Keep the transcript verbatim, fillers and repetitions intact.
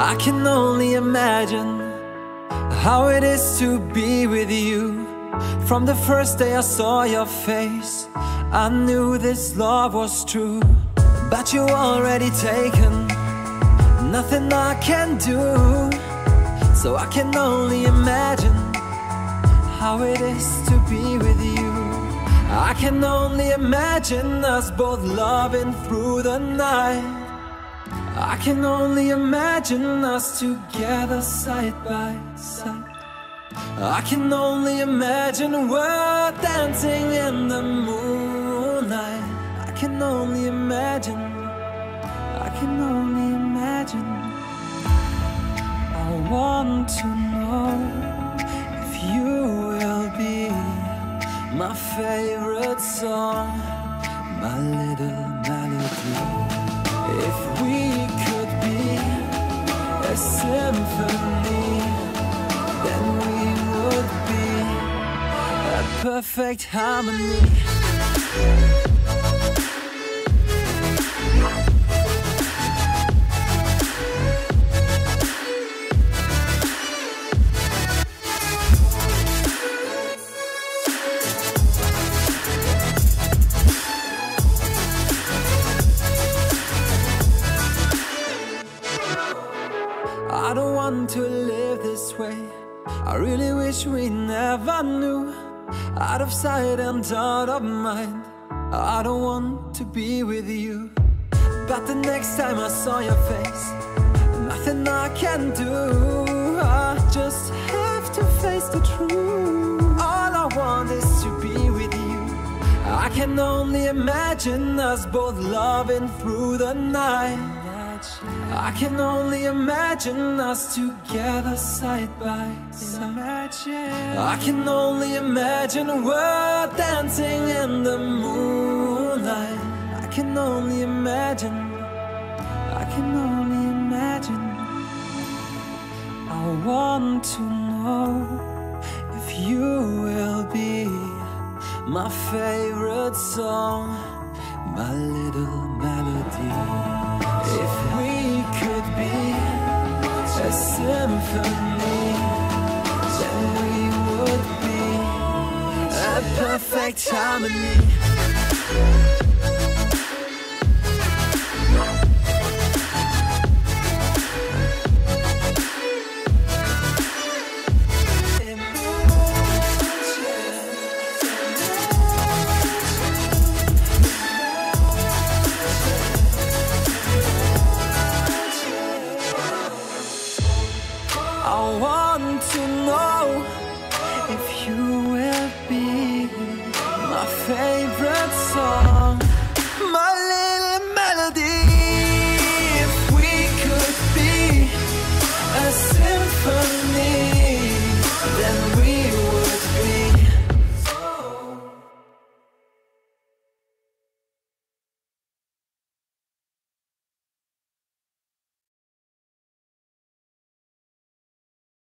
I can only imagine how it is to be with you. From the first day I saw your face, I knew this love was true. But you already taken, nothing I can do. So I can only imagine how it is to be with you. I can only imagine us both loving through the night. I can only imagine us together side by side. I can only imagine we're dancing in the moonlight. I can only imagine, I can only imagine. I want to know if you will be my favorite song, my little melody. If we could be a symphony, then we would be a perfect harmony. I don't want to live this way. I really wish we never knew. Out of sight and out of mind, I don't want to be with you. But the next time I saw your face, nothing I can do. I just have to face the truth. All I want is to be with you. I can only imagine us both loving through the night. I can only imagine us together side by side. I can only imagine we're dancing in the moonlight. I can only imagine, I can only imagine. I want to know if you will be my favorite song, my little melody. If we could be a symphony, then we would be a perfect harmony. I want to know if you will be my favorite song.